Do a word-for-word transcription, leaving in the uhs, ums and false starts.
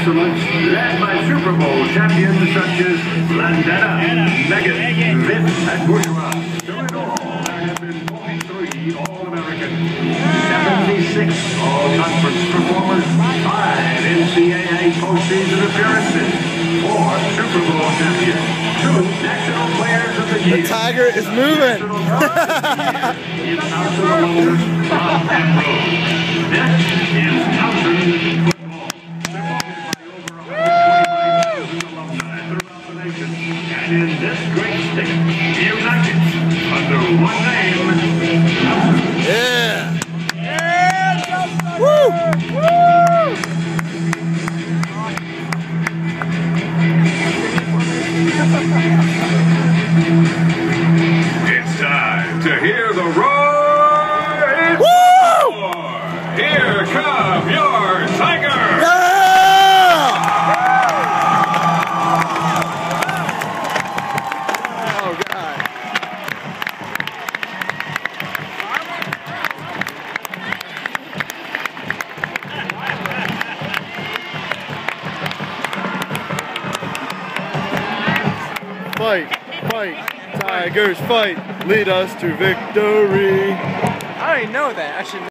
excellence, led by Super Bowl champions such as Landetta, Megan, Vince, and Bourgeois. Through it all, there have been forty-three All-American, seventy-six All-Conference performers, five N C double A postseason appearances, four Super Bowl champions, two National Players of the Year. The Tiger is moving. In Towson alone, Bob and Rose. This is Towson Football. Supported by over one hundred twenty-five thousand alumni throughout the nation. And in this great state, united under one name, Towson. Yeah. Yeah. Woo! Woo! It's time to hear the roar. Woo! Here come your Tigers. Yeah! Oh God! Fight, fight, Tigers fight, lead us to victory. I already know that. I should.